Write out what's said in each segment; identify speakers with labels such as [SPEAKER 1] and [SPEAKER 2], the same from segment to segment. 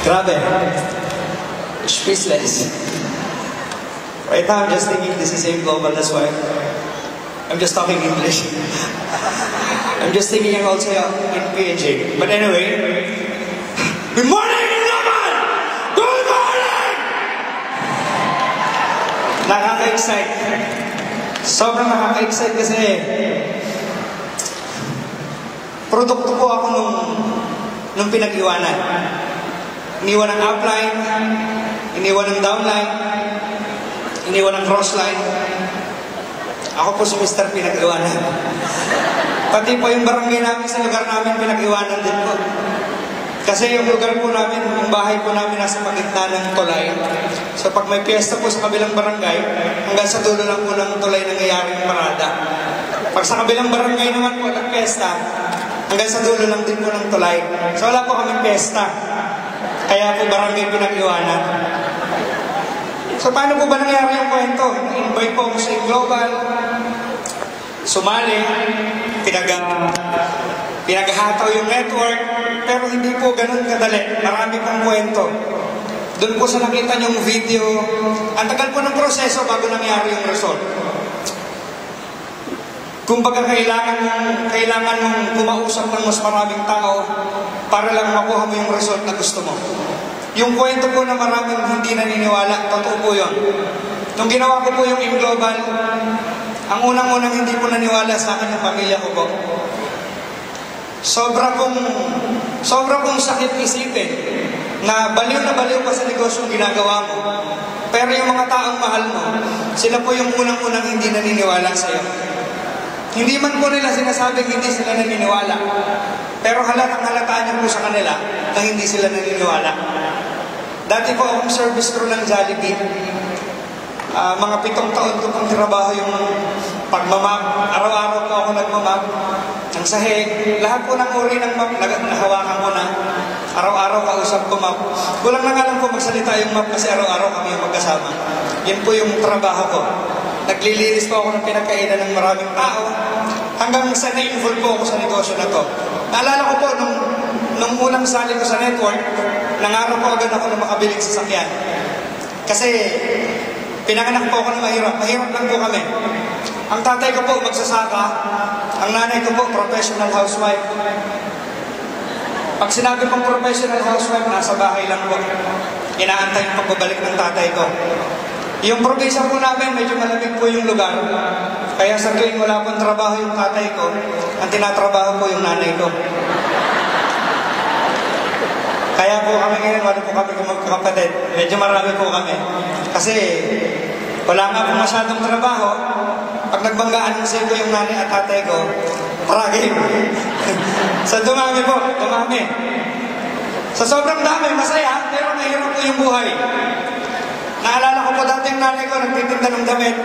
[SPEAKER 1] Grabe. Speechless. Right now, I'm just thinking this is AIM Global, that's why I'm just talking English. I'm just thinking I'm also in PNG. But anyway, good morning, AIM Global! Good morning! Nakaka-excite. Sobrang nakaka-excite kasi produkto po ako nung pinag-iwanan. Iniwan ng upline, iniwan ng downline, iniwan ng crossline. Ako po si Mr. Pinag-iwanan. Pati po yung barangay namin sa lugar namin, pinag-iwanan din po. Kasi yung lugar po namin, yung bahay po namin nasa pagitna ng tulay. So pag may piyesta po sa kabilang barangay, hanggang sa dulo lang po ng tulay nangyayari yung parada. Pag sa kabilang barangay naman po nag-piyesta, hanggang sa dulo lang din po ng tulay. So wala po kaming piyesta. Kaya po barangay pinag-iwanan. So paano po ba nangyari yung kwento? Invite po ako sa AIM Global, sumali, pinaghataw yung network, pero hindi po ganun kadali. Marami pong kwento. Doon po sa nakita niyong video, ang tagal po ng proseso bago nangyari yung result. Kumbaga kailangan mong kumausap ng mas maraming tao para lang makuha mo yung result na gusto mo. Yung kwento po na maraming hindi naniniwala, totoo po yun. Nung ginawa ko po yung AIM Global, ang unang-unang hindi po naniwala sa akin yung pamilya ko po. Sobra pong sakit isipin na baliw pa sa negosyong ginagawa mo. Pero yung mga taong mahal mo, sila po yung unang-unang hindi naniniwala sa'yo. Hindi man po nila sinasabing hindi sila naniniwala. Pero halatang niyo po sa kanila na hindi sila naniniwala. Dati po akong service crew ng Jollibee. Mga 7 taon ko pong trabaho yung pagmamap. Araw-araw po ako nagmamap. Ang sahig, lahat po ng uri ng map, nahawakan ko na. Araw-araw kausap ko map. Kulang na nga lang po magsalita yung map kasi araw-araw kami yung magkasama. Yan po yung trabaho ko. Naglilinis po ako ng pinagkainan ng maraming tao hanggang sa na-involve po ako sa negosyo na to. Naalala ko po, nung unang sali ko sa network, nangarap po agad ako na makabiling sasakyan. Kasi pinanganak po ako na mahirap. Mahirap lang po kami. Ang tatay ko po magsasaka, ang nanay ko po professional housewife. Pag sinabi pong professional housewife, nasa bahay lang po. Inaantay yung pagbabalik ng tatay ko. Yung probinsya po namin, medyo malamig po yung lugar. Kaya sa tuwing wala pong trabaho yung tatay ko, ang tinatrabaho po yung nanay ko. Kaya po kami ngayon, wala po kami magkakapatid. Medyo marami po kami. Kasi wala nga po masyadong trabaho. Pag nagbanggaan kasi ko yung nanay at tatay ko, paragay. So dumami po, dumami. Sa sobrang dami, masaya, pero mahirap po yung buhay. Naalala ko po dati yung nanay ko, nagtitinda ng damit.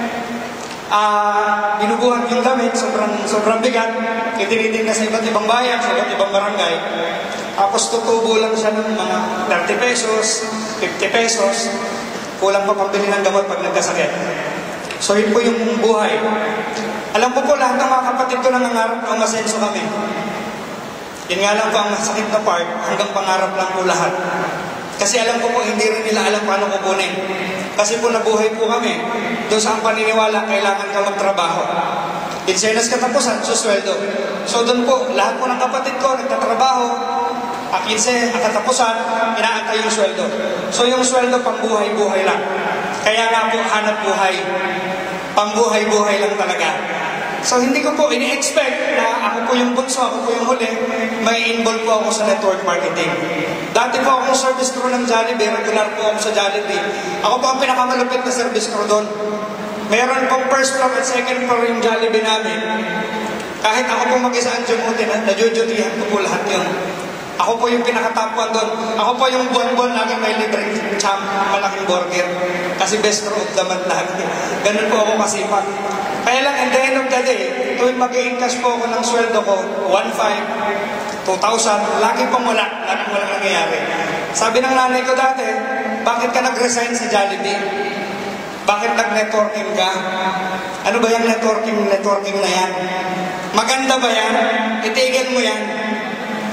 [SPEAKER 1] Binubuhan yung damit, sobrang bigat. Itinitinda sa iba't ibang bayan, sa iba't ibang barangay. Tapos tutubo lang siya ng mga 30 pesos, 50 pesos. Kulang pa pambili ng gamot pag nagkasakit. So yun po yung buhay. Alam po lahat ng mga kapatid ko nangangarap na umasenso kami. Yun nga lang po ang masakit na part, hanggang pangarap lang po lahat. Kasi alam ko po, hindi rin nila alam paano kukunin. Kasi po nabuhay po kami. Doon sa ang paniniwala, kailangan ka magtrabaho. Insenas katapusan, susweldo. So doon po, lahat po ng kapatid ko, nagtatrabaho. Katapusan, inaantay yung sweldo. So yung sweldo, pambuhay-buhay lang. Kaya nga po, hanap buhay. Pambuhay-buhay lang talaga. So hindi ko po ini-expect na ako po yung bunso, ako po yung huli, may involve po ako sa network marketing. Dati po akong service crew ng Jollibee, regular po ako sa Jollibee. Ako po ang pinakamalupit na service crew doon. Meron pong first floor at second floor yung Jollibee namin. Kahit ako po mag-isa ang jumutin, nadjudutihan ko po lahat yun. Ako po yung pinakatapuan doon. Ako po yung buwan-buwan lagi may libreng champ, malaking burger. Kasi best crew of the month lagi. Ganun po ako kasipag. Kaya lang, at the end of the day, tuwing mag-i-encash po ako ng sweldo ko, 1,500, 2,000, lagi pong wala. Laging walang nangyayari. Sabi ng nanay ko dati, bakit ka nag-resign sa Jollibee? Bakit nag-networking ka? Ano ba yung networking na yan? Maganda ba yan? Itigil mo yan.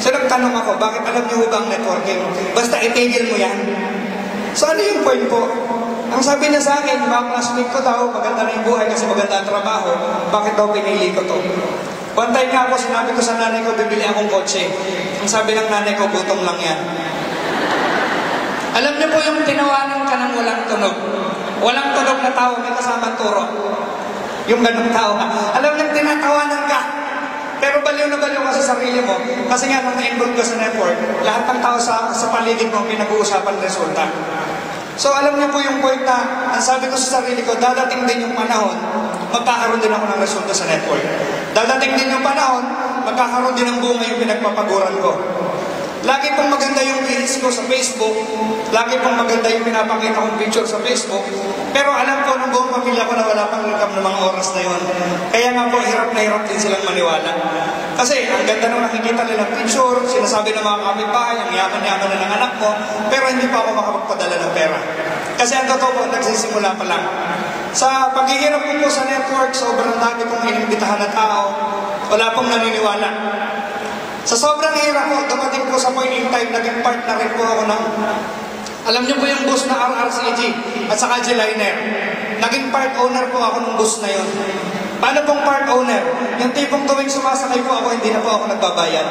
[SPEAKER 1] So nagtanong ako, bakit alam niyo ba ang networking? Basta itigil mo yan. So ano yung point po? Ang sabi niya sa akin, mga classmate ko daw, maganda na yung buhay kasi maganda ang trabaho, bakit daw pinili ko to? One time nga po, sinabi ko sa nanay ko, bibili akong kotse. Ang sabi ng nanay ko, gutom lang yan. Alam niyo po yung tinawanan ka ng walang tunog. Walang tunog na tao, may kasamang turo. Yung ganong tao ka. Alam niyo, tinatawanan ka. Pero baliw na baliw ka sa sarili mo. Kasi nga, nung na-involve ka sa network, lahat ng tao sa paligid mo pinag-uusapan resulta. So alam niyo po yung point na, ang sabi ko sa sarili ko, dadating din yung panahon, magkakaroon din ako ng resulta sa network. Dadating din yung panahon, magkakaroon din ng bunga yung pinagpapaguran ko. Lagi pong maganda yung feeds ko sa Facebook, lagi pong maganda yung pinapakita kong picture sa Facebook, pero alam ko ng buong pamilya ko na wala pang income ng mga oras na yun. Kaya nga po, hirap na hirap din silang maniwala. Kasi ang ganda nung nakikita nilang picture, sinasabi ng mga kapitbahay, ang yaman-yaman na ng anak mo, pero hindi pa ako makapagpadala ng pera. Kasi ang totoo po, nagsisimula pa lang. Sa paghihirap ko po sa network, sobrang dami kong inimbitahan na tao, wala pong naniniwala. Sa sobrang hirap po, dumating po sa point in time, naging part na rin po ako ng, alam niyo po yung bus na RRCG at saka G-Liner. Naging part owner po ako ng bus na yun. Paano pong part owner? Yung tipong tuwing sumasakay po ako, hindi na po ako nagbabayad.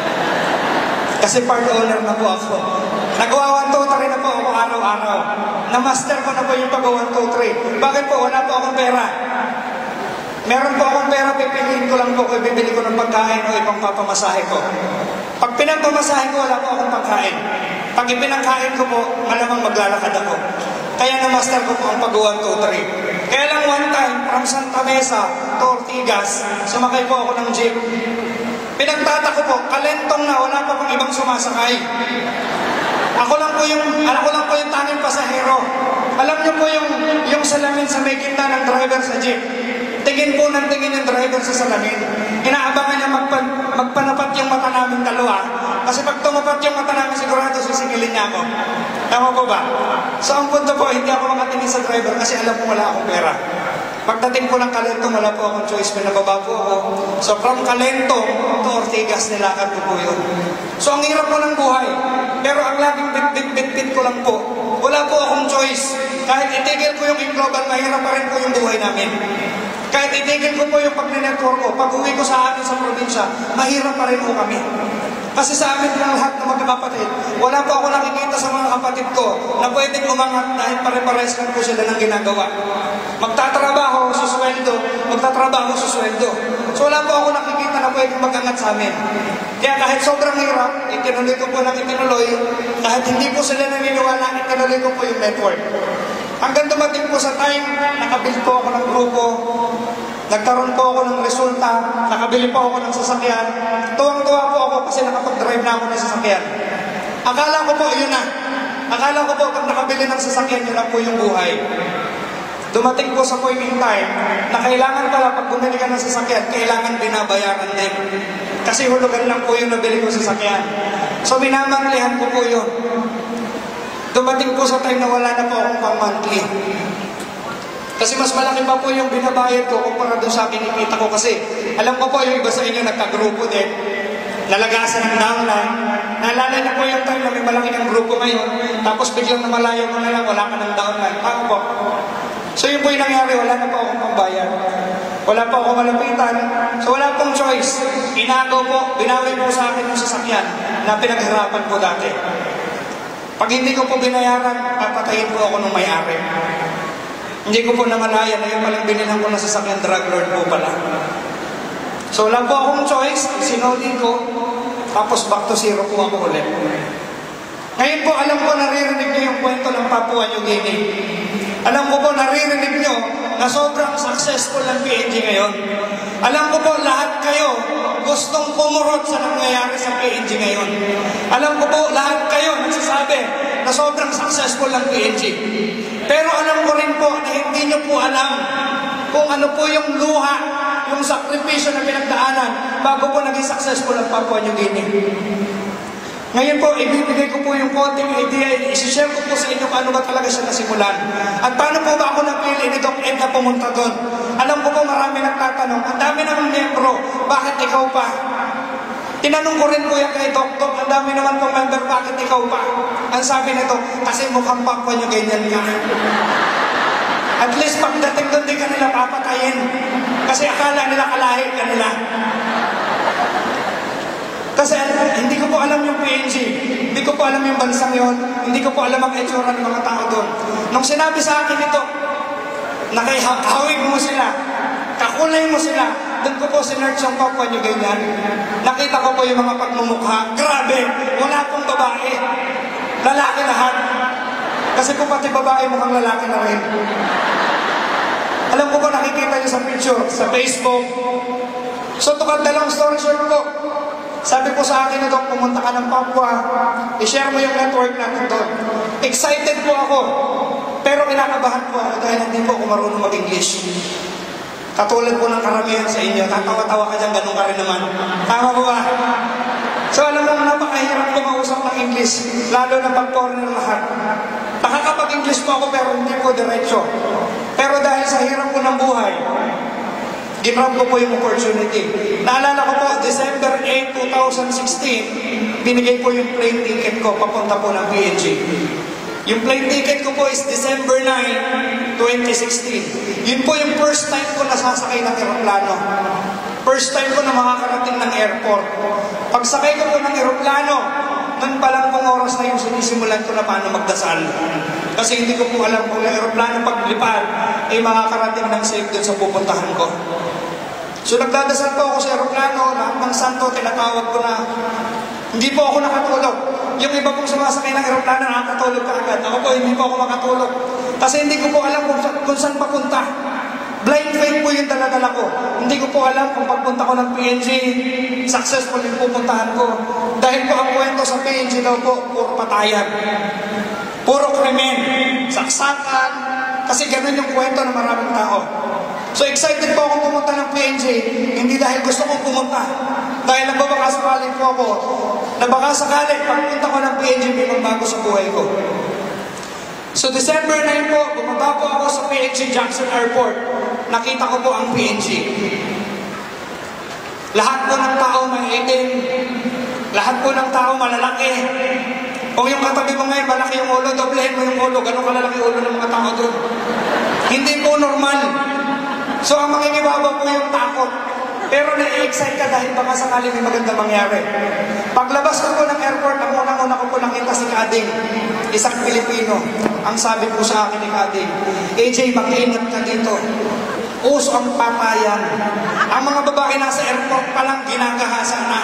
[SPEAKER 1] Kasi part owner na po ako. Nagawa 1, 2, 3 na po ako araw-araw. Na-master ko na po yung pag 1, 2, 3. Bakit po? Wala po akong pera. Meron po akong pera, pipiliin ko lang po kung bibili ko ng pagkain o ibang papamasahe ko. Pag pinagpamasahe ko, wala po akong pagkain. Pag ipinangkain ko po, malamang maglalakad ako. Kaya na-master ko po ang pag 1, 2, 3. Kaya lang one time, from Santa Mesa to Ortigas, sumakay po ako ng jeep. Pinagtata ko po, kalentong na, wala pa pong ibang sumasakay. Ako lang po yung tanging pasahero. Alam niyo po yung salamin sa may gitna ng driver sa jeep. Tingin po ng tingin yung driver sa salamin. Inaabangan niya magpanapat yung mata namin dalawa. Kasi pag tumapat yung mata namin, sigurado sisingilin niya ako. Tama po ba? So ang punto po, hindi ako makatingin sa driver kasi alam ko wala akong pera. Pagdating po ng Kalentong, wala po akong choice, pinababa po ako. So from Kalentong to Ortigas, nilakad ko po yun. So ang hirap po ng buhay. Pero ang laging bit-bit ko lang po, wala po akong choice. Kahit itigil ko yung in-global, mahirap pa rin po yung buhay namin. Kahit itigil ko po yung pag-network ko, pag-uwi ko sa atin sa probinsya, mahirap pa rin po kami. Kasi sa amin ng lahat ng magkakapatid, wala po ako nakikita sa mga kapatid ko na pwedeng umangat dahil pare-pares lang po sila ng ginagawa. Magtatrabaho, susweldo, magtatrabaho, susweldo. So wala po ako nakikita na pwedeng mag-angat sa amin. Kaya kahit sobrang hirap, itinuloy ko po ng itinuloy, kahit hindi po sila naniniwala, itinuloy ko po yung network. Hanggang dumating po sa time, nakabuild po ako ng grupo, nagkaroon po ako ng resulta, nakabili po ako ng sasakyan. Tuwang-tuwa po ako kasi nakapag-drive na ako ng sasakyan. Akala ko po, yun na. Akala ko po, pag nakabili ng sasakyan, yun na po yung buhay. Dumating po sa point in time na kailangan pala pag bumili ka ng sasakyan, kailangan binabayaran din. Kasi hulugan lang po yung nabili ko sasakyan. So minamanglihan ko po yun. Dumating po sa time na wala na po akong pang-monthly. Kasi mas malaki pa po yung binabayad ko kumpara doon sa kinikita ko. Kasi alam ko po yung iba sa inyo nagkagrupo din. Nalagasan ng downline. Naalala niyo po yung time na may malaki ng grupo ngayon. Tapos biglang namalayo mo na lang, wala ka ng downline. Paano po? So yun po yung nangyari, wala na po akong pambayad. Wala po akong malapitan. So wala pong choice. Inagaw po, binawi po sa akin yung sasakyan na pinaghirapan po dati. Pag hindi ko po binayaran, papatayin po ako ng may-ari. Hindi ko po namalaya na yung palang binilang ko na sasakyan, drug lord po pala. So wala po akong choice, sinuli ko, tapos back to zero po ako ulit. Ngayon po, alam ko naririnig niyo yung kwento ng Papua New Guinea. Alam ko po naririnig niyo na sobrang successful ng PNG ngayon. Alam ko po lahat kayo gustong kumurot sa nangyayari sa PNG ngayon. Alam ko po lahat kayo nagsasabi na sobrang successful ng PNG. Pero alam ko rin po na hindi niyo po alam kung ano po yung luha, yung sakripisyo na pinagdaanan bago po naging successful ang Papua New Guinea. Ngayon po, ibibigay ko po yung konting idea, isi-share ko po sa inyo kung ano ba talaga siya nasimulan. At paano po ba ako napili ni Doc Ed na pumunta doon? Alam ko po marami nagtatanong, ang dami namang membro, bakit ikaw pa? Tinanong ko rin po yan kay Doktor, ang dami naman pong member, bakit ikaw pa? Ang sabi nito, kasi mukhang pakwa nyo ganyan ka. At least pagdating doon, di ka nila papatayin. Kasi akala nila kalahi ka nila. Kasi hindi ko po alam yung PNG. Hindi ko po alam yung bansang yon. Hindi ko po alam ang itsura ng mga tao doon. Nung sinabi sa akin ito, nakihawig mo sila, kakulay mo sila, doon ko po sinerch yung Papua New Guinea. Nakita ko po yung mga pagmumukha. Grabe! Wala pong babae. Lalaki lahat. Kasi kung pati babae, mukhang lalaki na rin. Alam ko ba, nakikita niyo sa picture, sa Facebook. So, to cut the long story short po, sabi po sa akin na Dok, pumunta ka ng Papua, i-share mo yung network natin doon. Excited po ako, pero kinakabahan po ako dahil hindi po ako marunong mag-English. Katulad po ng karamihan sa inyo, tatawa-tawa ka dyan, ganun ka rin naman. Tama po ba? So alam mo, napakahirap ko mausap ng English, lalo na pag-foreigner lahat. Nakakapag-English po ako pero hindi po diretso. Pero dahil sa hirap ko ng buhay, ginrab ko po yung opportunity. Naalala ko po, December 8, 2016, binigay po yung plane ticket ko papunta po ng PNG. Yung plane ticket ko po is December 9, 2016. Yun po yung first time ko nasasakay ng eroplano. First time ko na makakarating ng airport. Pagsakay ko po ng eroplano, nun pa lang pong oras na yung sinisimulan ko na paano magdasal. Kasi hindi ko po alam kung yung eroplano paglipad ay makakarating ng safe dun sa pupuntahan ko. So nagdadasal po ako sa eroplano, lahat ng santo tinatawag ko na hindi po ako nakatulog. Yung iba pong sumasakay ng eroplano nakakatulog ka agad. Ako po, hindi po ako makatulog. Kasi hindi ko po alam kung saan papunta. Blind faith po yung dala-dala ko. Hindi ko po alam kung pagpunta ko ng PNG, successful yung pupuntahan ko. Dahil po ang kwento sa PNG daw po, puro patayan. Puro krimen, saksakan. Kasi ganun yung kwento ng maraming tao. So excited po akong pumunta ng PNG, hindi dahil gusto kong pumunta. Dahil nagbabakasakali po ako, na baka sakali, pagpunta ko ng PNG, may magbago sa buhay ko. So December 9 po, bumaba po ako sa PNG Jackson Airport. Nakita ko po ang PNG. Lahat po ng tao maiitim. Lahat po ng tao malalaki. Kung yung katabi mo ngayon, malaki yung ulo, doblehin mo yung ulo. Ganun kalalaki ulo ng mga tao doon. Hindi po normal. So ang mangingibabaw po yung takot. Pero na-excite ka dahil baka sakali may maganda mangyari. Paglabas ko po ng airport, ang unang-una ko po nakita si Kading, isang Pilipino. Ang sabi po sa akin ni Kading, AJ, mag-ingat ka dito. Uso ang patayan. Ang mga babae nasa airport pa lang ginagahasa na.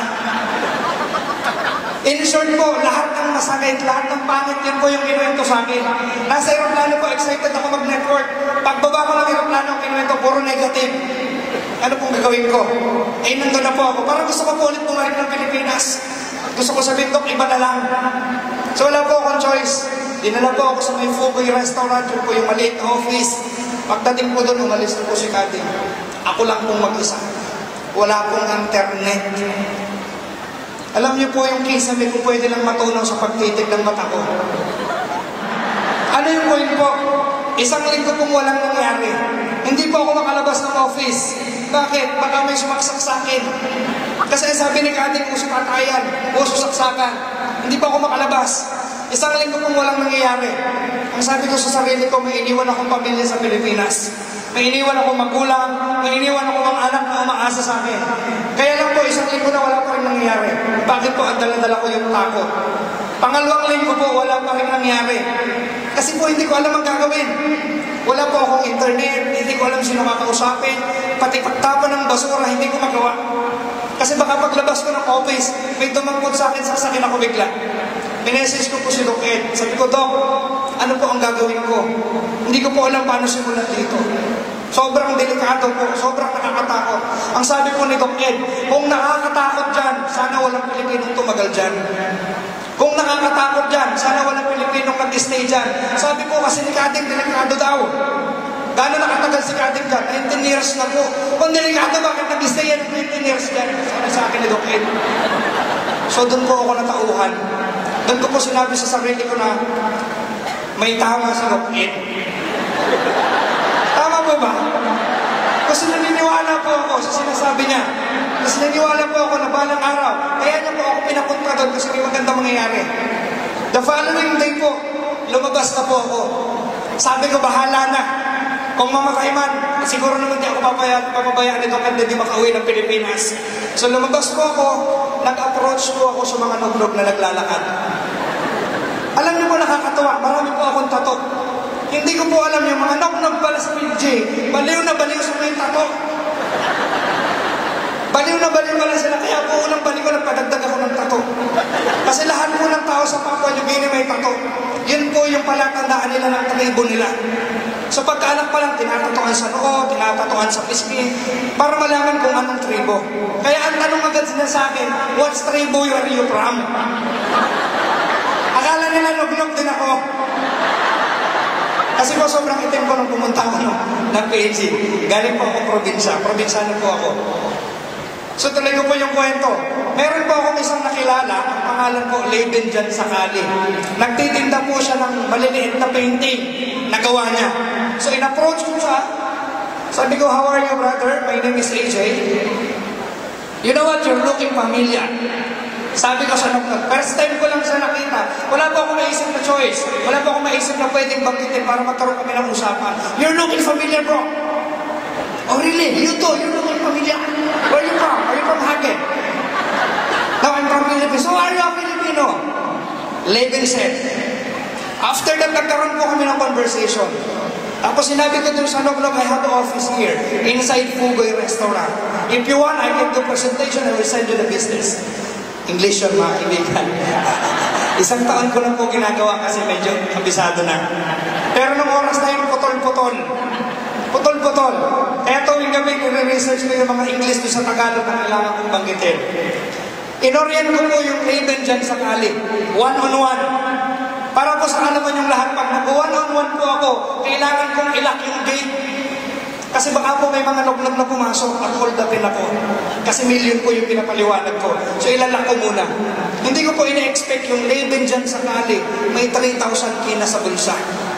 [SPEAKER 1] In short po, lahat ng masakit, lahat ng pangit, yun po yung kinuwento sa akin. Nasa aeroplano po, excited ako mag-network. Pagbaba ko ng aeroplano, kinuwento, puro negative. Ano pong gagawin ko? Eh, nandun na po ako. Parang gusto ko po ulit bumalik ng Pilipinas. Gusto ko sabihin, Dok, iba na lang. So wala po akong choice. Dinala po ako sa may Fugoy restaurant, yun po yung maliit na office. Pagdating po doon, umalis na po si Kading. Ako lang pong mag-isa. Wala pong internet. Alam niyo po yung kisame kung pwede lang matunaw sa pagtitig ng mata ko. Ano yung point po? Isang linggo pong walang nangyari. Hindi po ako makalabas ng office. Bakit? Baka may sumaksak sa akin. Kasi sabi ni Kading, uso patayan, uso saksakan. Hindi po ako makalabas. Isang linggo pong walang nangyayari. Ang sabi ko sa sarili ko, may iniwan akong pamilya sa Pilipinas. May iniwan akong magulang, may iniwan akong mga anak na umaasa sa akin. Kaya lang po, isang linggo na wala pa rin nangyayari. Bakit po? Ang dala-dala ko yung takot. Pangalawang linggo po, wala pa rin nangyayari. Kasi po, hindi ko alam ang gagawin. Wala po akong internet, hindi ko alam sino kakausapin. Pati pagtapon ng basura, hindi ko magawa. Kasi baka paglabas ko ng office, may dumangkot sa akin, sasakin ako bigla. Minessage ko po si Doc Ed. Sabi ko, Doc, ano po ang gagawin ko? Hindi ko po alam paano simulan dito. Sobrang delikado po, sobrang nakakatakot. Ang sabi po ni Doc Ed, kung nakakatakot dyan, sana walang Pilipinong tumagal dyan. Kung nakakatakot dyan, sana walang Pilipinong nag-stay dyan. Sabi po kasi ni Kading, delikado daw. Gano'n nakatagal si Kading dyan? 19 years na po. Kung delikado, bakit nag-stay yan 19 years dyan? Sabi sa akin ni Doc Ed. So doon po ako natauhan. Doon ko po sinabi sa sarili ko na may tama si Doc Ed. Tama po ba? Kasi naniniwala po po ako sa sinasabi niya. Kasi naniwala po ako na balang araw. Kaya niya po ako pinapunta doon kasi may maganda mangyayari. The following day po, lumabas na po ako. Sabi ko, bahala na. Kung mamatay man, siguro naman di ako papabayaan nito kasi di makauwi ng Pilipinas. So lumabas po ako, nag-approach po ako sa mga nog-nog na naglalakad. Alam niyo po, nakakatawa, marami po akong tato. Hindi ko po alam yung mga nog-nog pala sa PJ, baliw na baliw sa may tato. Baliw na baliw pala sila, kaya po unang balik ko, nagpadagdag ako ng tato. Kasi lahat po ng tao sa Papua New Guinea may tato. Yun po yung palatandaan nila ng tribo nila. So pagkaanak pa lang, tinatatuan sa noo, tinatatuan sa pisngi, para malaman kung anong tribo. Kaya ang tanong agad sila sa akin, what's tribo are you from? Akala nila nog-nog din ako. Kasi po sobrang itim ko nung pumunta ako ng PG. Galing po ako probinsya. Probinsyano po ako. So tuloy ko po yung kwento. Meron po akong isang nakilala, ang pangalan po Leben Jan Sakali. Nagtitinda po siya ng maliliit na painting na gawa niya. So in-approach ko siya. Sabi ko, how are you brother? My name is AJ. You know what? You're looking familiar. Sabi ko sa nagtag, first time ko lang siya nakita. Wala po akong maisip na choice. Wala po akong maisip na pwedeng banggitin para magkaroon kami ng usapan. You're looking familiar, bro. Oh, really? You too? You're looking familiar? Where are you from? Are you from Hagen? No, I'm from Philippines. So, are you a Filipino? Leben said. After that, nagkaroon po kami ng conversation. Tapos sinabi ko dun sa Nog-Nog, I have an office here, inside Fugoy Restaurant. If you want, I can do presentation, I will send you the business. English yun, mga kaibigan. Isang taon ko lang po ginagawa kasi medyo kabisado na. Pero nung oras na yun, putol-putol. Putol-putol. Kaya tuwing gabi, nire-research ko yung mga English doon sa Tagalog na kailangan kong banggitin. Inorient ko po yung Leben Jan Sakali. One-on-one. Para po sa alaman yung lahat, pag nag-one-on-one po ako, kailangan kong ilak yung gate. Kasi baka po may mga nog-nog na pumasok at hold upin ako. Kasi million po yung pinapaliwanag ko. So ilalak ko muna. Hindi ko po ina-expect yung Leben Jan Sakali may 3,000 kina sa bulsa.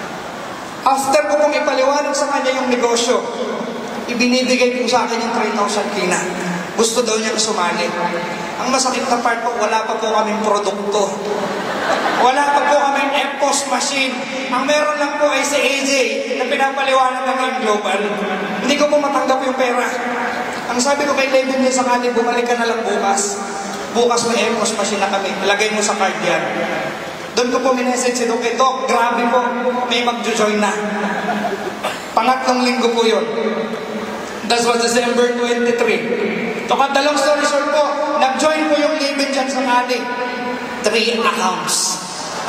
[SPEAKER 1] After ko pong ipaliwanag sa kanya yung negosyo, ibinibigay po sa akin yung 3,000 kina. Gusto daw niya sumali. Ang masakit na part po, wala pa po kaming produkto. Wala pa po kaming EPOS machine. Ang meron lang po ay si AJ na pinapaliwanag ng M Global. Hindi ko po matanggap yung pera. Ang sabi ko kay Leben Jan Sakali, bumalik ka na lang bukas. Bukas may EPOS machine na kami. Lagay mo sa card yan. Doon ko po minessage si Doc, Doc, grabe po, may magjo-join na. Pangatlong linggo po yun. That was December 23. To cut the long story short po, nag-join po yung Leben Jan Sakali. 3 accounts.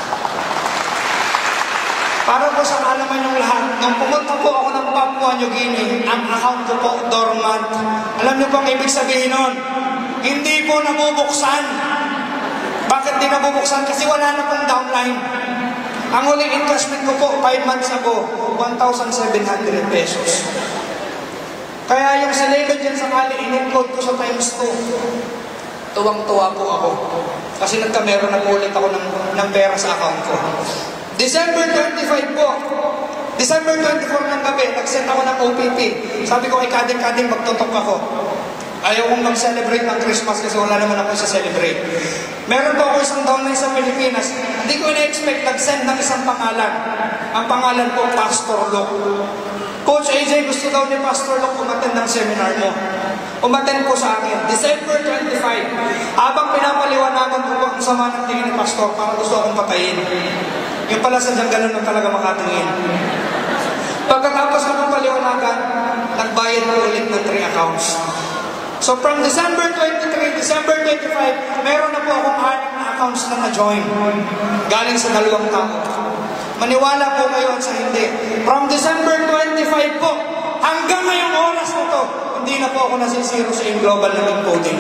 [SPEAKER 1] Para po sa alaman yung lahat, nung pumunta po ako ng Papua New Guinea, ang account ko po dormant. Alam niyo po ang ibig sabihin nun? Hindi po nabubuksan. Bakit di nabubuksan? Kasi wala na pong downline. Ang huling investment ko po, 5 months ago, 1,700 pesos. Kaya yung sa Leben Jan Sakali, in-encode ko sa times 2. Tuwang-tuwa po ako. Kasi nagkameron na po ulit ako ng pera sa account ko. December 25 po. December 24 ng gabi, nag-set ako ng OPP. Sabi ko, ay kading-kading magtutok ako. Ayaw kong mag-celebrate ng Christmas kasi wala naman ako sa celebrate. Meron po ako isang downline sa Pilipinas. Hindi ko ina-expect, nag-send ng isang pangalan. Ang pangalan po, Pastor Luke. Coach AJ, gusto daw ni Pastor Luke umattend ng seminar mo. Umattend po sa akin. December 25. Habang pinapaliwanagan ko po ang sama ng tingin ni Pastor, parang gusto akong patayin. Yung pala sadyang ganun nung talaga makatingin. Pagkatapos ko ng paliwanagan, nagbayad ko ulit ng 3 accounts. So from December 23, December 25, meron na po akong 6 na accounts na na-join. Galing sa 2 tao. Maniwala po kayo sa hindi. From December 25 po, hanggang ngayong oras na to, hindi na po ako nasisiro sa global na encoding.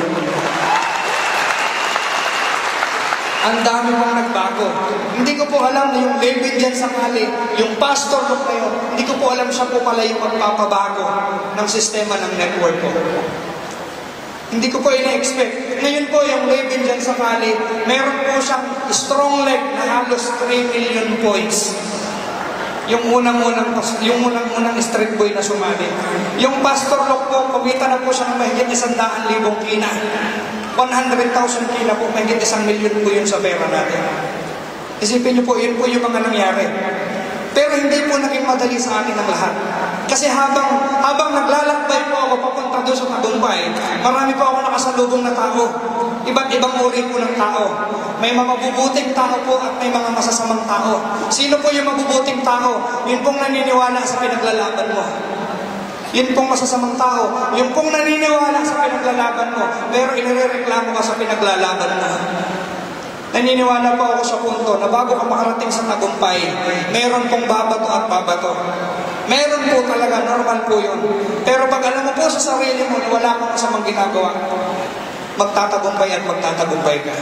[SPEAKER 1] Ang dami pong nagbago. Hindi ko po alam na yung Leben Jan Sakali, yung pastor ko kayo, hindi ko po alam siya po pala yung magpapabago ng sistema ng network ko. Hindi ko po ina-expect. Ngayon po yung Leben Jan Sakali, meron po siyang strong leg na halos 3 million points. Yung unang-unang street boy na sumali. Yung Pastor Lok po, kumita na po siya ng mahigit 100,000 kina. 100,000 kina po, mahigit 1,000,000 po yun sa pera natin. Isipin niyo po, yun po yung mga nangyari. Pero hindi po naging madali sa akin ang lahat. Kasi habang naglalakbay po ako papunta doon sa tagumpay, marami po ako nakasalubong na tao. Iba't ibang uri po ng tao. May mga mabubuting tao po at may mga masasamang tao. Sino po yung mabubuting tao? Yun pong naniniwala sa pinaglalaban mo. Yun pong masasamang tao. Yun pong naniniwala sa pinaglalaban mo, pero inireklamo ka sa pinaglalaban mo. Naniniwala pa ako sa punto na bago ka makarating sa tagumpay, meron pong babato at babato. Meron po talaga, normal po yun. Pero pag alam mo po sa sarili mo na wala kang masamang ginagawa, magtatagumpay at magtatagumpay ka.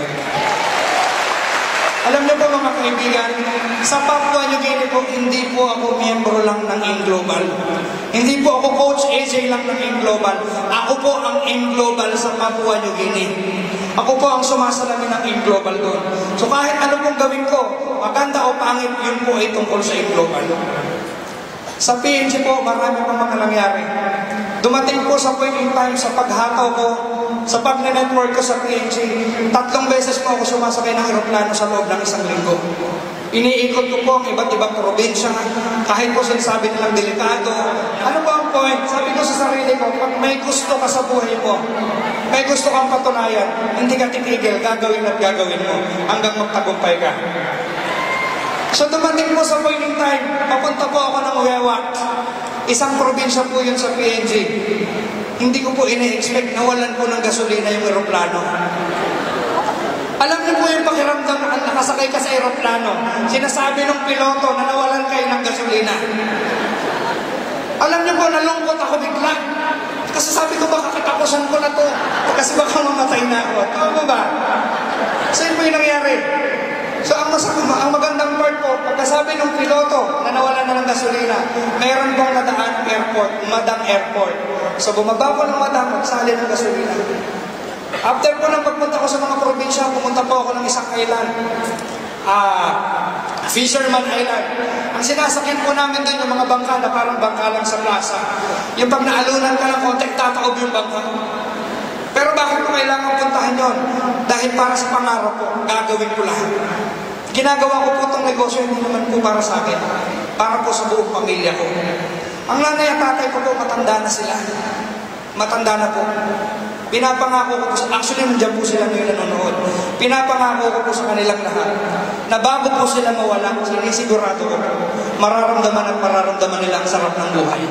[SPEAKER 1] Alam niyo po mga kaibigan, sa Papua New Guinea po, hindi po ako miyembro lang ng InGlobal. Hindi po ako Coach AJ lang ng InGlobal. Ako po ang InGlobal sa Papua New Guinea. Ako po ang sumasalamin ng InGlobal doon. So kahit ano pong gawin ko, maganda o pangit, yun po ay tungkol sa InGlobal. Sa PNG po, marami pang mga nangyari. Dumating po sa point in time sa paghataw ko, sa pag-network ko sa PNG, 3 beses po ako sumasakay ng aeroplano sa loob ng 1 linggo. Iniikot ko po ang iba't ibang probinsya, kahit po sinasabi nilang delikado. Ano po ang point? Sabi ko sa sarili ko, pag may gusto ka sa buhay mo, may gusto kang patunayan, hindi ka titigil, gagawin at gagawin mo, hanggang magtagumpay ka. So dumating po sa point in time, papunta po ako ng Uwewak. Isang probinsya po yun sa PNG. Hindi ko po ina-expect na walan po ng gasolina yung aeroplano. Alam niyo po yung pakiramdam na nakasakay ka sa aeroplano, sinasabi ng piloto na nawalan kayo ng gasolina. Alam niyo po, nalungkot ako bigla. Kasi sabi ko, baka katapusan ko na to. Kasi baka mamatay na ako. Tama ba? So yun po yung nangyari. So ang magandang part po, pagkasabi ng piloto na nawalan na ng gasolina, mayroon pong nadaan airport, Madang Airport. So bumaba po ng Madang, magsali ng gasolina. After po ng pagpunta ko sa mga probinsya, pumunta po ako ng isang island, Fisherman Island. Ang sinasakyan po namin doon yung mga bangka na parang bangka lang sa plaza. Yung pag naalunan ka ng konti, tataob yung bangka. Pero bakit ko kailangan puntahan yon? Dahil para sa pangarap ko, gagawin ko lahat. Ginagawa ko po itong negosyo, hindi naman po para sa akin. Para po sa buong pamilya ko. Ang nanay at tatay ko po, matanda na sila. Matanda na po. Pinapangako ko po, actually nandiyan po sila ngayon nanonood. Pinapangako ko po sa kanilang lahat na bago po sila mawala, sinisigurado ko, mararamdaman nila ang sarap ng buhay.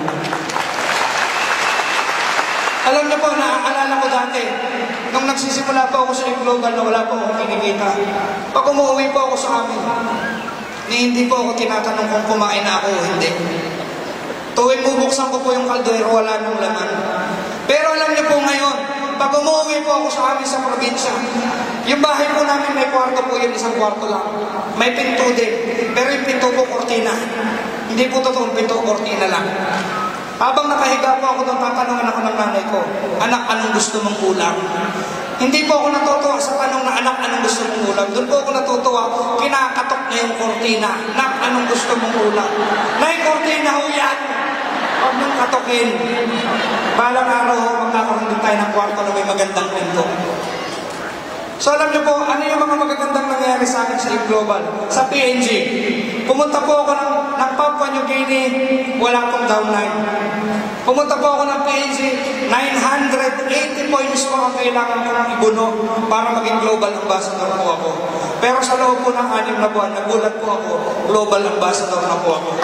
[SPEAKER 1] Alam niyo po, naaalala ko dati, nung nagsisimula po ako sa InGlobal na wala po akong kinikita. Pag umuwi po ako sa amin, hindi po ako tinatanong kung kumain na ako o hindi. Tuwing bubuksan ko po yung kaldero, wala nang laman. Pero alam niyo po ngayon, pag umuwi po ako sa amin sa probinsya, yung bahay po namin may kwarto po yun, 1 kwarto lang. May pinto din, pero yung pinto po kortina. Hindi po totoong pinto, kortina lang. Habang nakahiga po ako doon, tatanungan ako ng nanay ko, anak, anong gusto mong ulam? Hindi po ako natutuwa sa tanong na anak, anong gusto mong ulam? Doon po ako natutuwa, kinakatok na yung kortina. Anak, anong gusto mong ulam? Nay, kortina ho yan! Huwag mong katokin. Balang araw, magkakaroon din tayo ng kwarto na may magandang pinto. So alam niyo po, ano yung mga magagandang nangyari sa akin sa InGlobal? Sa PNG. Pumunta po ako ng Papua New Guinea, wala pong downline. Pumunta po ako ng PNG, 980 points po ang kailangan ko ng ibuno para maging global ambassador po ako. Pero sa loob po ng 6 na buwan, nagulat po ako, global ambassador na po ako.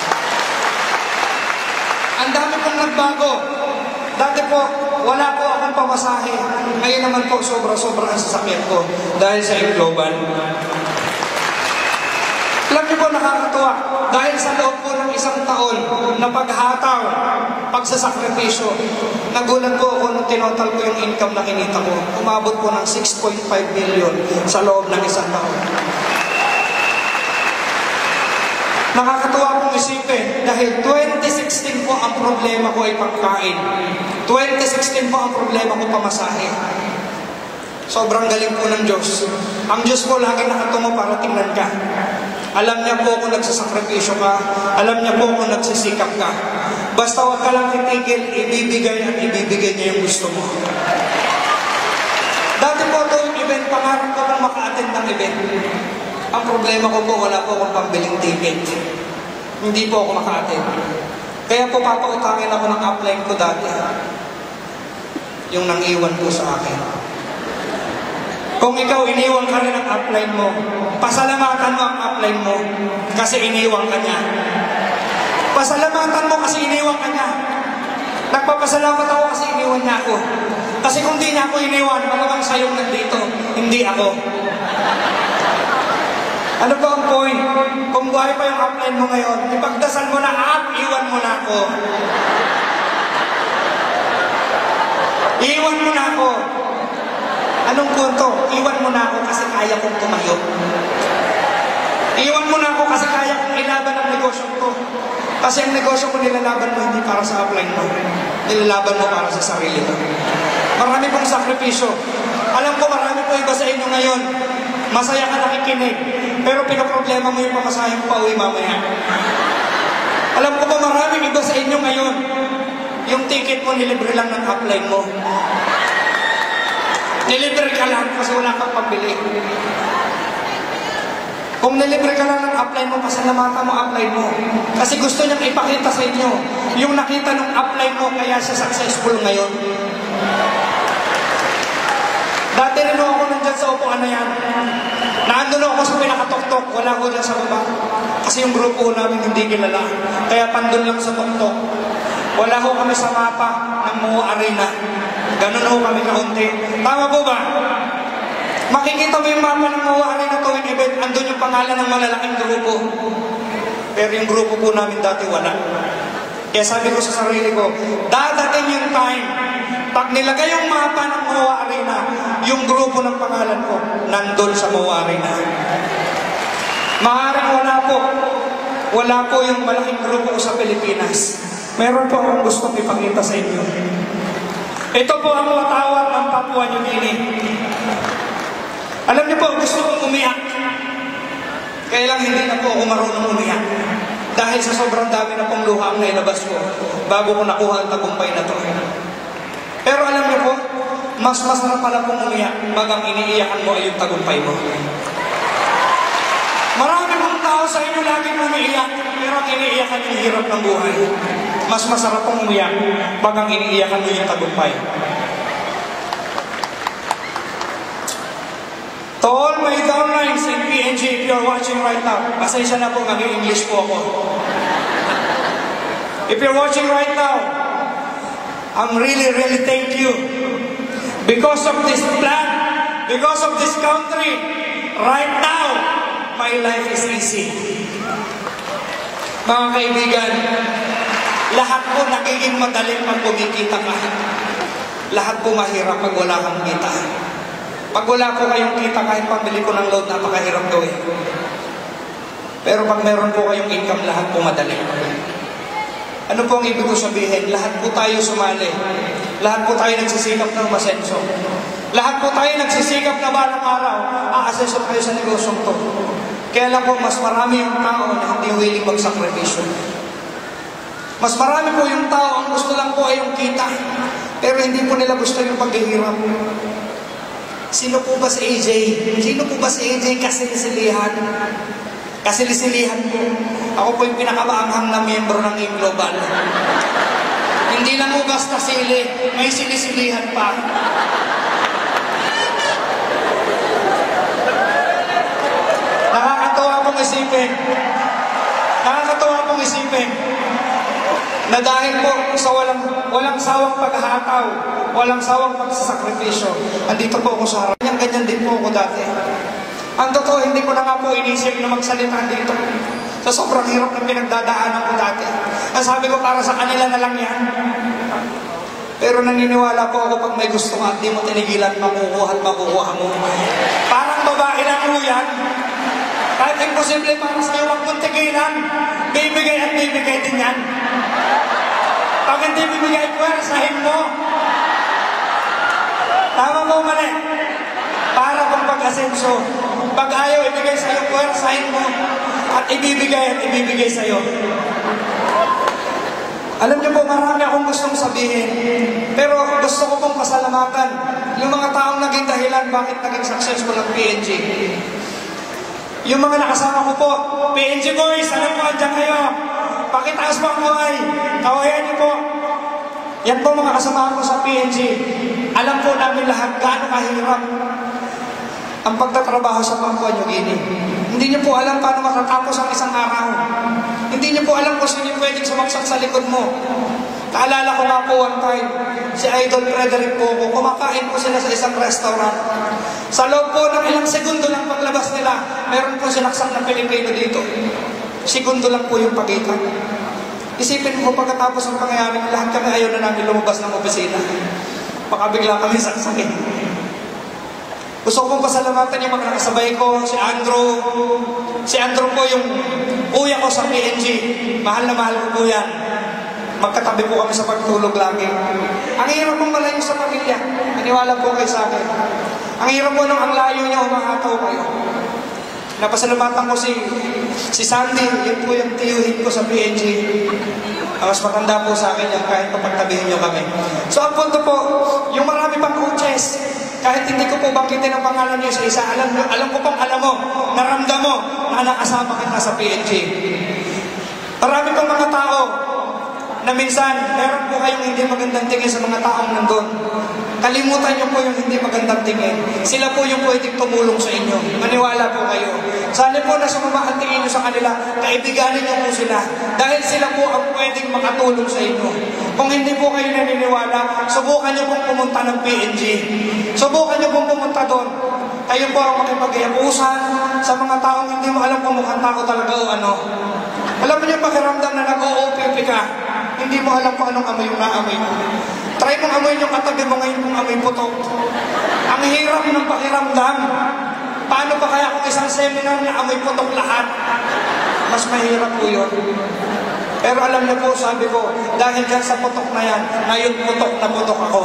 [SPEAKER 1] Ang dami pong nagbago. Dati po, wala po akong pamasahe. Ngayon naman po, sobra-sobra ang sasakyan ko dahil sa InGlobal. Alam niyo po, nakakatuwa. Dahil sa loob po ng 1 taon na paghataw, pagsasakripisyo, nagulat po ako nung tinotal ko yung income na kinita ko. Umabot po ng 6.5 million sa loob ng 1 taon. Nakakatuwa pong isipin dahil 2016 po ang problema ko ay pagkain. 2016 po ang problema ko pamasahe. Sobrang galing po ng Diyos. Ang Diyos po lagi nakatungo para tingnan ka. Alam niya po kung nagsasakripisyo ka. Alam niya po kung nagsisikap ka. Basta huwag ka lang titigil, ibibigay at ibibigay niya yung gusto mo. Dati po ito yung event, pangarap ko kung maka-attend ng event. Ang problema ko po, wala po akong pambiling ticket. Hindi po ako maka-attend. Kaya po papautangin ako ng upline ko dati. Yung nang-iwan po sa akin. Kung ikaw iniwan ka rin ang upline mo, pasalamatan mo ang upline mo kasi iniwan ka niya. Pasalamatan mo kasi iniwan ka niya. Nagpapasalamat ako kasi iniwan niya ako. Kasi kung di niya ako iniwan, malamang sa'yo nandito, hindi ako. Ano ba ang point? Kung buhay pa yung upline mo ngayon, ipagdasal mo na, iwan mo na ako. Iwan mo na ako. Anong punto? Iwan mo na ako kasi kaya kong tumayo. Iwan mo na ako kasi kaya kong ilaban ang negosyo ko. Kasi ang negosyo ko nilalaban mo hindi para sa upline mo. Nilalaban mo para sa sarili mo. Marami pong sakripisyo. Alam ko marami po iba sa inyo ngayon. Masaya ka nakikinig. Pero pinaproblema mo yung pamasahe mo pa uwi mamaya. Alam ko po marami iba sa inyo ngayon. Yung ticket mo nilibre lang ng upline mo. Nilibre ka lang kasi wala kang pambili. Kung nilibre ka lang ng upline mo, pasalamatan mo upline mo. Kasi gusto niyang ipakita sa inyo yung nakita ng upline mo kaya siya successful ngayon. Dati rin ako nandyan sa upuan na yan. Naandun ako sa pinakatok-tok. Wala ko dyan sa baba. Kasi yung grupo namin hindi kilala. Kaya pandun lang sa tok-tok. Wala ko kami sa mapa ng Moa Arena. Ganun ho kami kaunti. Tama po ba? Makikita mo yung mapa ng Moa Arena tuwing event, andun yung pangalan ng malalaking grupo. Pero yung grupo po namin dati wala. Kaya sabi ko sa sarili ko, dadating yung time, pag nilagay yung mapa ng Moa Arena, yung grupo ng pangalan ko, nandun sa Moa Arena. Maaaring wala po. Wala po yung malaking grupo sa Pilipinas. Meron po akong gustong ipakita sa inyo. Ito po ang watawat ng Papua New Guinea. Alam niyo po, gusto kong umiyak. Kaya lang hindi na po ako marunong umiyak. Dahil sa sobrang dami na pong luha ang nailabas ko bago ko nakuha ang tagumpay na to. Pero alam niyo po, mas na pala pong umiyak bagang iniiyakan mo ay yung tagumpay mo. Marami pong tao sa inyo laging umiiyak, pero ang iniiyakan yung hirap ng buhay. Mas masarap pong umiyak bagang iniiyakan mo yung tagumpay. To all my downlines in PNG, if you're watching right now, pasensya na po, mag-i-English po ako. If you're watching right now, I'm really thank you. Because of this plan, because of this country, right now, my life is easy. Mga kaibigan, lahat po nagiging madali pag kumikita ka. Lahat po mahirap pag wala kang kita. Pag wala po kayong kita, kahit pambili ko ng load, napakahirap gawin. Pero pag meron po kayong income, lahat po madali. Ano po ang ibig ko sabihin? Lahat po tayo sumali. Lahat po tayo nagsisikap ng masenso. Lahat po tayo nagsisikap na balang araw, aasenso tayo sa negosyong to. Kaya lang po, mas marami yung tao na hindi willing magsakripisyo. Mas marami po yung tao, ang gusto lang po ay yung kita. Pero hindi po nila gusto yung paghihirap. Sino po ba si AJ? Sino po ba si AJ? Kasilisilihan. Kasilisilihan po. Ako po yung pinakamaanghang na miyembro ng AIM Global. Hindi lang po basta sili, may silisilihan pa. Nakakatawa pong isipin na dahil po sa walang sawang paghahataw, walang sawang pagsasakripisyo, andito po ako sa harap. Ganyan din po ako dati. Ang totoo, hindi ko na nga po inisip na magsalita dito. Sa sobrang hirap na pinagdadaanan ko dati. Ang sabi ko, para sa kanila na lang yan. Pero naniniwala po ako pag may gusto ka at di mo tinigilan, makukuha at makukuha mo. Parang babae lang mo yan. Kahit imposible para sa'yo, wag mong tigilan. Bibigay at bibigay din yan. Pag hindi bibigay, pwersahin mo. Tama mo mali. Para pang pag-asenso. Pag ayaw ibigay sa'yo, pwersahin mo. at ibibigay sa'yo. Alam niyo po, marami akong gustong sabihin, pero gusto ko pong pasalamatan yung mga taong naging dahilan bakit naging successful ang PNG. Yung mga nakasama ko po, PNG boys, alam po, andyan kayo. Pakitaas po ang kaway. Kawayan niyo po. Yan po mga kasama ko sa PNG. Alam po namin lahat gaano kahirap ang pagtatrabaho sa Papua New Guinea. Hindi niyo po alam paano matatapos ang isang araw. Hindi niyo po alam kung sino yung pwedeng sumaksak sa likod mo. Kaalala ko nga po one time, si Idol Frederick po ko, kumakain po sila sa isang restaurant. Sa loob po ng ilang segundo lang paglabas nila, meron po sinaksak na Pilipino dito. Segundo lang po yung pagitan. Isipin mo pagkatapos ng pangyayaring lahat kami ayaw na namin lumabas ng opisina. Baka bigla kami saksakin. Gusto ko pong pasalamatan yung mga nakasabay ko, si Andrew. Si Andrew po yung kuya ko sa PNG. Mahal na mahal ko po yan. Magkatabi po kami sa pagtulog lagi. Ang hirap mong malayo sa pamilya. Maniwala po kayo sa akin. Ang hirap po nung ang layo niya, umahataw kayo. Napasalamatan ko si Sandy. Yun po yung tiyuhin ko sa PNG. Mas matanda po sa akin yan kahit papagtabihin niyo kami. So ang punto po, yung marami pang coaches, kahit hindi ko po banggitin ang pangalan niyo sa isa, alam ko pong alam mo, naramdam mo na nakasama kita sa PNG. Marami pong mga tao na minsan, meron po kayong hindi magandang tingin sa mga taong nandun. Kalimutan niyo po yung hindi magandang tingin. Sila po yung pwedeng tumulong sa inyo. Maniwala po kayo. Sana po na sumama ang tingin niyo sa kanila, kaibiganin niyo po sila. Dahil sila po ang pwedeng makatulong sa inyo. Kung hindi po kayo naniniwala, subukan niyo pong pumunta ng PNG. Subukan niyo pong pumunta doon. Kayo po ang makipag-iapusan sa mga taong hindi mo alam kung mukhang tao talaga o ano. Alam mo niyo pakiramdam na nag-OOPP ka. Hindi mo alam kung anong amoy yung naamoy mo. Try mong amoy yung katabi mo ngayon kung amoy putok. Ang hirap ng pakiramdam. Paano pa kaya kung isang seminar na amoy putok lahat? Mas mahirap po yun. Pero alam niyo po, sabi ko, dahil dyan sa putok na yan, ngayon putok na putok ako.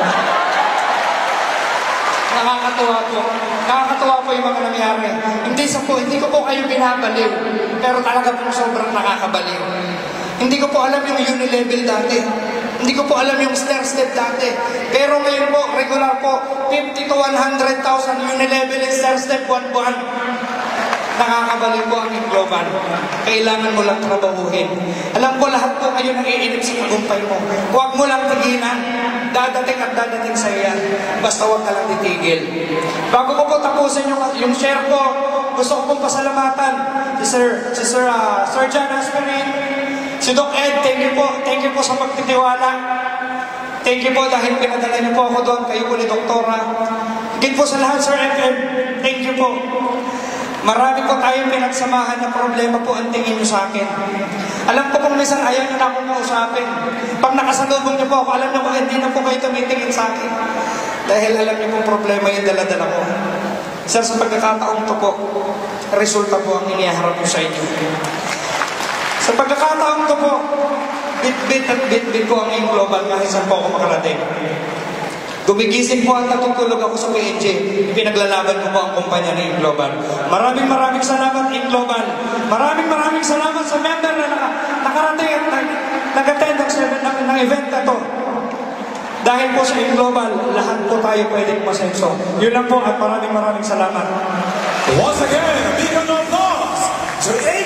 [SPEAKER 1] Nakakatuwa po. Nakakatuwa po yung mga nangyari. Hindi ko po kayo binabaliw. Pero talaga po sobrang nakakabaliw. Hindi ko po alam yung unilevel dati. Hindi ko po alam yung stair step dati. Pero ngayon po, regular po, 50 to 100,000 unilevel and stair step buwan-buwan. Nakakabaliw po ang global. Kailangan mo lang trabahuhin. Alam ko lahat po kayo naiinip sa tagumpay mo. Huwag mo lang tigilan. Dadating at dadating sa'yo yan. Basta huwag ka lang titigil. Bago ko po tapusin yung share ko, gusto ko pong pasalamatan si Sir John Asperin, si Doc Ed, thank you po sa pagtitiwala. Thank you po dahil pinadala niyo po ako doon, kayo po ni Doktora. Thank po sa lahat, Sir FM. Thank you po. Marami po tayong pinagsamahan na problema po ang tingin niyo sa akin. Alam ko pong minsan ayaw niyo na akong kausapin. Pag nakasalubong niyo po ako, alam niyo po hindi na po kayo tumitingin sa akin. Dahil alam niyo pong problema yung dala-dala ko. Sir, sa pagkakataong to po, resulta po ang iniharap ko sa inyo. Sa pagkakataong to po, bit-bit po ang iyong global kahit saan po ako makarating. Gumigising po at natutulog ako sa PNG. Pinaglalaban ko po ang kumpanya ni Global. Maraming salamat in Global. Maraming salamat sa member na nakarating at nag-attend ng event na to. Dahil po sa Global, lahat po tayo pwedeng masenso. Yun lang po at maraming salamat.
[SPEAKER 2] Once again, a big round of applause to